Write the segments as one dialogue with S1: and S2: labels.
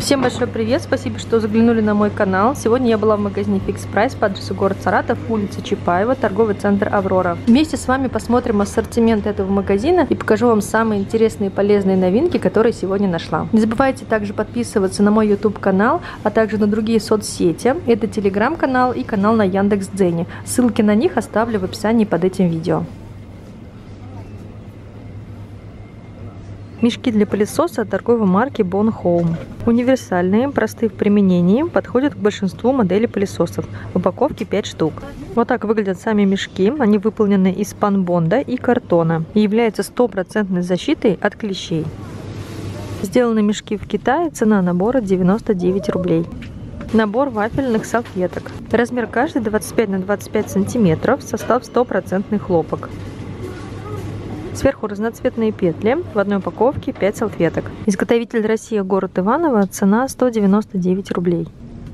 S1: Всем большой привет, спасибо, что заглянули на мой канал. Сегодня я была в магазине Fix Price по адресу город Саратов, улица Чапаева, торговый центр Аврора. Вместе с вами посмотрим ассортимент этого магазина и покажу вам самые интересные и полезные новинки, которые сегодня нашла. Не забывайте также подписываться на мой YouTube канал, а также на другие соцсети. Это телеграм-канал и канал на Яндекс.Дзене. Ссылки на них оставлю в описании под этим видео. Мешки для пылесоса от торговой марки Bon Home. Универсальные, простые в применении, подходят к большинству моделей пылесосов. В упаковке 5 штук. Вот так выглядят сами мешки. Они выполнены из спанбонда и картона и являются стопроцентной защитой от клещей. Сделаны мешки в Китае. Цена набора 99 рублей. Набор вафельных салфеток. Размер каждый 25 на 25 сантиметров. Состав стопроцентный хлопок. Сверху разноцветные петли, в одной упаковке 5 салфеток. Изготовитель Россия, город Иваново, цена 199 рублей.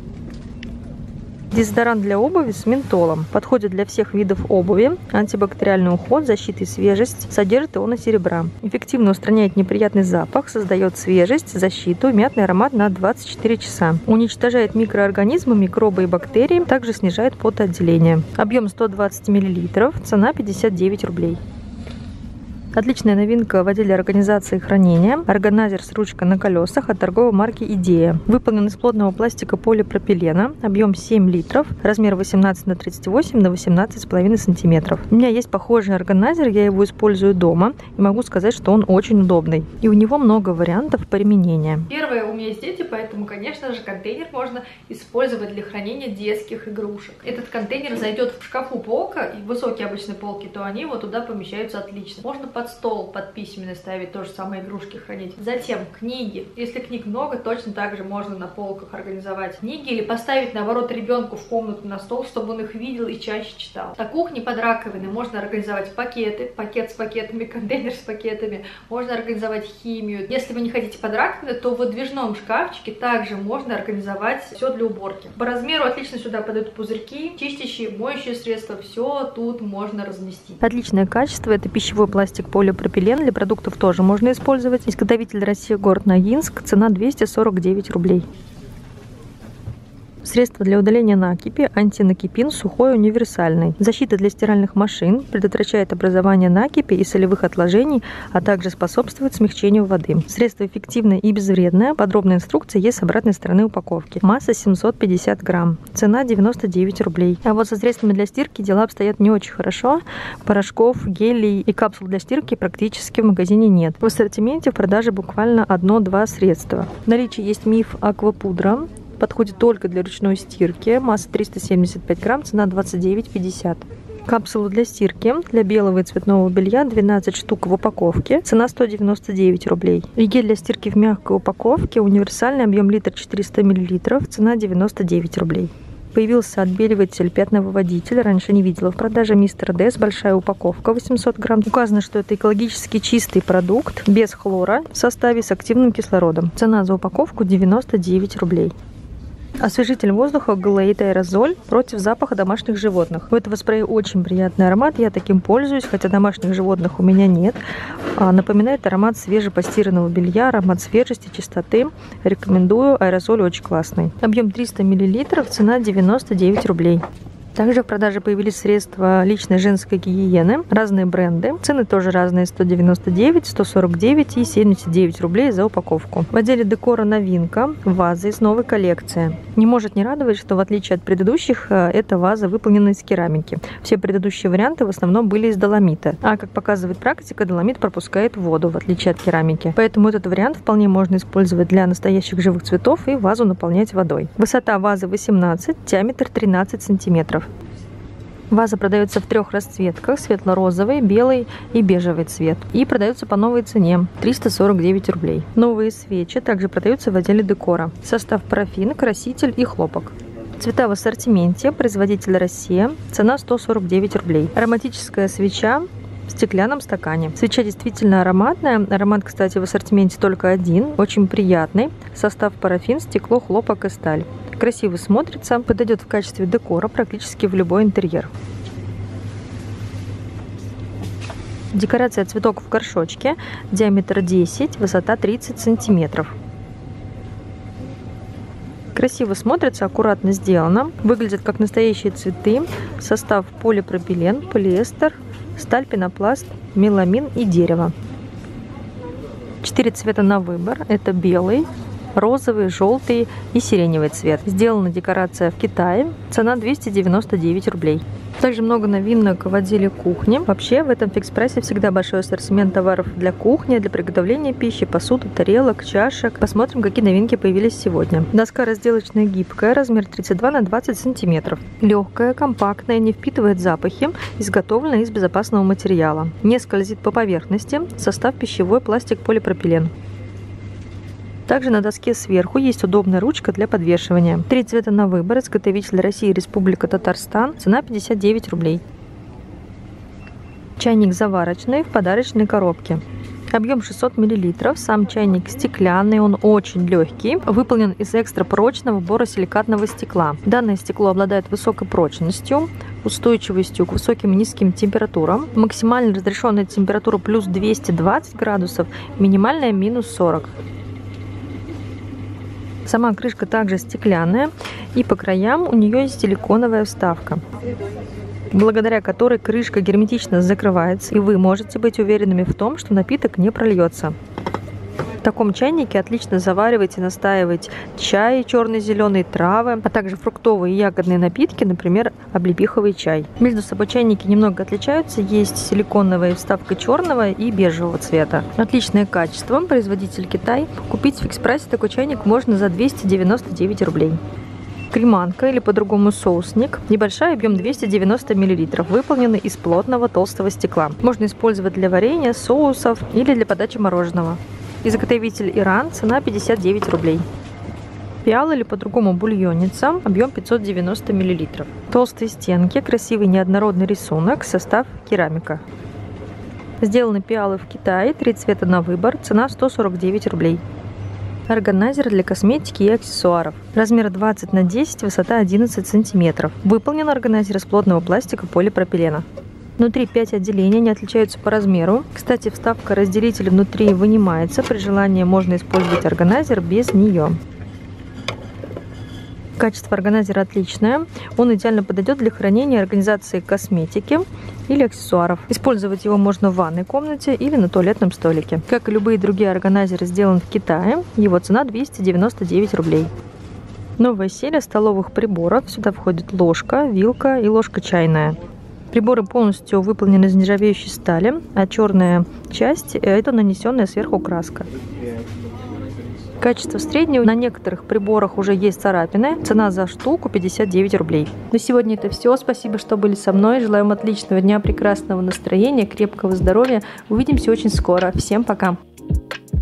S1: Дезодорант для обуви с ментолом. Подходит для всех видов обуви. Антибактериальный уход, защита и свежесть. Содержит ионы серебра. Эффективно устраняет неприятный запах, создает свежесть, защиту, мятный аромат на 24 часа. Уничтожает микроорганизмы, микробы и бактерии. Также снижает потоотделение. Объем 120 мл. Цена 59 рублей. Отличная новинка в отделе организации хранения. Органайзер с ручкой на колесах от торговой марки Идея. Выполнен из плотного пластика полипропилена. Объем 7 литров. Размер 18 на 38 на 18,5 сантиметров. У меня есть похожий органайзер. Я его использую дома. И могу сказать, что он очень удобный. И у него много вариантов применения.
S2: Первое, у меня есть дети, поэтому, конечно же, контейнер можно использовать для хранения детских игрушек. Этот контейнер зайдет в шкафу полка, и высокие обычные полки, то они вот туда помещаются отлично. Можно под стол, под письменный ставить, тоже самые игрушки хранить. Затем книги. Если книг много, точно так же можно на полках организовать книги или поставить, наоборот, ребенку в комнату на стол, чтобы он их видел и чаще читал. На кухне под раковиной можно организовать пакеты, пакет с пакетами, контейнер с пакетами. Можно организовать химию. Если вы не хотите под раковиной, то в выдвижном шкафчике также можно организовать все для уборки. По размеру отлично сюда подойдут пузырьки, чистящие, моющие средства. Все тут можно разместить.
S1: Отличное качество. Это пищевой пластик полипропилен. Для продуктов тоже можно использовать. Изготовитель Россия, город Ногинск. Цена 249 рублей. Средство для удаления накипи антинакипин сухой универсальный. Защита для стиральных машин, предотвращает образование накипи и солевых отложений, а также способствует смягчению воды. Средство эффективное и безвредное. Подробная инструкция есть с обратной стороны упаковки. Масса 750 грамм. Цена 99 рублей. А вот со средствами для стирки дела обстоят не очень хорошо. Порошков, гелей и капсул для стирки практически в магазине нет. В ассортименте в продаже буквально 1-2 средства. В наличии есть Миф Аквапудра. Подходит только для ручной стирки. Масса 375 грамм, цена 29,50. Капсулы для стирки. Для белого и цветного белья 12 штук в упаковке. Цена 199 рублей. И гель для стирки в мягкой упаковке. Универсальный, объем литр 400 мл. Цена 99 рублей. Появился отбеливатель пятновыводитель. Раньше не видела в продаже. Мистер Дес. Большая упаковка, 800 грамм. Указано, что это экологически чистый продукт. Без хлора. В составе с активным кислородом. Цена за упаковку 99 рублей. Освежитель воздуха Glade аэрозоль против запаха домашних животных. У этого спрея очень приятный аромат. Я таким пользуюсь, хотя домашних животных у меня нет. Напоминает аромат свежепостиранного белья, аромат свежести, чистоты. Рекомендую. Аэрозоль очень классный. Объем 300 мл, цена 99 рублей. Также в продаже появились средства личной женской гигиены, разные бренды. Цены тоже разные: 199, 149 и 79 рублей за упаковку. В отделе декора новинка – вазы из новой коллекции. Не может не радовать, что в отличие от предыдущих, эта ваза выполнена из керамики. Все предыдущие варианты в основном были из доломита. А как показывает практика, доломит пропускает воду, в отличие от керамики. Поэтому этот вариант вполне можно использовать для настоящих живых цветов и вазу наполнять водой. Высота вазы 18, диаметр 13 сантиметров. Ваза продается в 3 расцветках: светло-розовый, белый и бежевый цвет. И продается по новой цене – 349 рублей. Новые свечи также продаются в отделе декора. Состав: парафин, краситель и хлопок. Цвета в ассортименте. Производитель Россия. Цена 149 рублей. Ароматическая свеча в стеклянном стакане. Свеча действительно ароматная. Аромат, кстати, в ассортименте только один. Очень приятный. Состав: парафин, стекло, хлопок и сталь. Красиво смотрится, подойдет в качестве декора практически в любой интерьер. Декорация цветок в горшочке, диаметр 10, высота 30 сантиметров. Красиво смотрится, аккуратно сделано. Выглядят как настоящие цветы. Состав полипропилен, полиэстер, сталь, пенопласт, меламин и дерево. 4 цвета на выбор. Это белый, розовый, желтый и сиреневый цвет. Сделана декорация в Китае. Цена 299 рублей. Также много новинок в отделе кухни. Вообще в этом фикс-прайсе всегда большой ассортимент товаров для кухни, для приготовления пищи, посуды, тарелок, чашек. Посмотрим, какие новинки появились сегодня. Доска разделочная гибкая, размер 32 на 20 сантиметров. Легкая, компактная, не впитывает запахи, изготовлена из безопасного материала. Не скользит по поверхности. Состав пищевой, пластик, полипропилен. Также на доске сверху есть удобная ручка для подвешивания. 3 цвета на выбор. Изготовитель Россия, Республика Татарстан. Цена 59 рублей. Чайник заварочный в подарочной коробке. Объем 600 мл. Сам чайник стеклянный, он очень легкий. Выполнен из экстра прочного боросиликатного стекла. Данное стекло обладает высокой прочностью, устойчивостью к высоким и низким температурам. Максимально разрешенная температура плюс 220 градусов, минимальная минус 40. Сама крышка также стеклянная, и по краям у нее есть силиконовая вставка, благодаря которой крышка герметично закрывается, и вы можете быть уверенными в том, что напиток не прольется. В таком чайнике отлично заваривать и настаивать чай, черный, зеленый, травы, а также фруктовые и ягодные напитки, например, облепиховый чай. Между собой чайники немного отличаются. Есть силиконовая вставка черного и бежевого цвета. Отличное качество. Производитель Китай. Купить в фикс-прайсе такой чайник можно за 299 рублей. Креманка или по-другому соусник. Небольшой, объем 290 мл. Выполненный из плотного толстого стекла. Можно использовать для варенья, соусов или для подачи мороженого. Изготовитель Иран. Цена 59 рублей. Пиала или по-другому бульонница. Объем 590 мл. Толстые стенки, красивый неоднородный рисунок, состав керамика. Сделаны пиалы в Китае. 3 цвета на выбор. Цена 149 рублей. Органайзер для косметики и аксессуаров. Размер 20 на 10, высота 11 см. Выполнен органайзер из плотного пластика полипропилена. Внутри 5 отделений, они отличаются по размеру. Кстати, вставка разделителя внутри вынимается. При желании можно использовать органайзер без нее. Качество органайзера отличное. Он идеально подойдет для хранения и организации косметики или аксессуаров. Использовать его можно в ванной комнате или на туалетном столике. Как и любые другие органайзеры, сделан в Китае. Его цена 299 рублей. Новая серия столовых приборов. Сюда входит ложка, вилка и ложка чайная. Приборы полностью выполнены из нержавеющей стали, а черная часть – это нанесенная сверху краска. Качество среднее. На некоторых приборах уже есть царапины. Цена за штуку 59 рублей. На сегодня это все. Спасибо, что были со мной. Желаю вам отличного дня, прекрасного настроения, крепкого здоровья. Увидимся очень скоро. Всем пока!